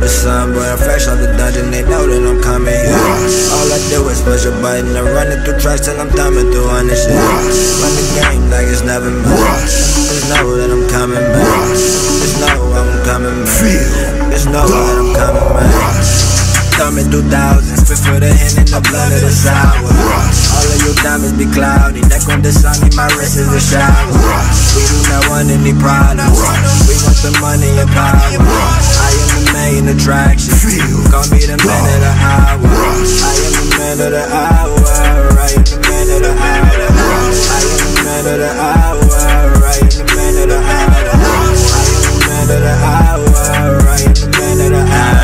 the sun, boy, I'm fresh out the dungeon. They know that I'm coming, yeah. All I do is push a button and run it through tracks till I'm thumbing through on this shit. Run the game like it's never been. Just know that I'm coming back. Just know I'm coming back. Just know that I'm coming back. Thumbing through thousands, spit for the hand in the blood of the sour. All of your diamonds be cloudy, neck on the sun, my wrist is a shower. We do not want any problems, we want the money and power. I am the main attraction, call me the man of the hour. I am the man of the hour, I am the man of the hour. I am the man of the hour, I am the man of the hour. I am the man of the hour, I am the man of the hour.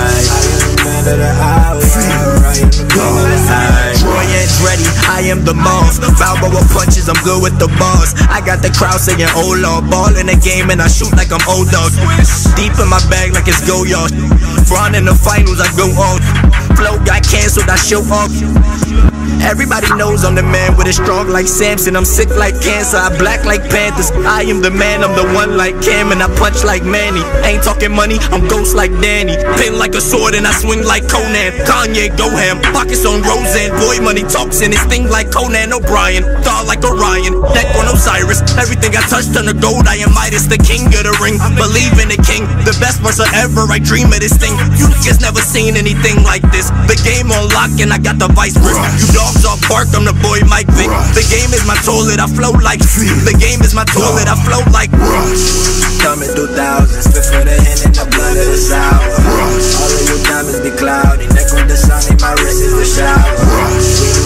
Troy Andretti, I am the boss. Balboa punches, I'm good with the bars. I got the crowd saying, oh Lord, ball in the game and I shoot like I'm old dog. Deep in my bag like it's go yard. Braun in the finals, I go on. Flow got canceled, I show off. Everybody knows I'm the man with it strong like Samson. I'm sick like cancer, I black like Panthers. I am the man, I'm the one like Cam, and I punch like Manny. Ain't talking money, I'm ghost like Danny. Pin like a sword and I swing like Conan. Kanye go ham, pockets on Roseanne. Boy money talks and it's thing like Conan O'Brien. Thought like Orion, neck on Osiris. Everything I touch turn to gold, I am Midas, the king of the ring. Believe in the king, the best verse ever, I dream of this thing. You niggas never seen anything like this. The game on lock and I got the vice grip. You dogs all bark, I'm the boy Mike Vick. The game is my toilet, I flow like. The game is my toilet, I flow like. Thumbing through thousands, spit for the hand in the blood of the sour. All of your diamonds be cloudy, neck on the sun, my wrist is a shower.